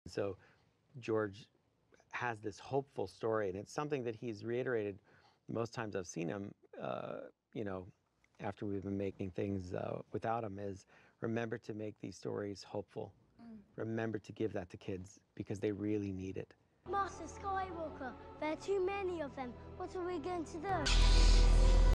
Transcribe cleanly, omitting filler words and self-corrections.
So George has this hopeful story, and it's something that he's reiterated most times I've seen him, you know, after we've been making things without him, is remember to make these stories hopeful. Remember to give that to kids because they really need it. Master Skywalker, there are too many of them. What are we going to do?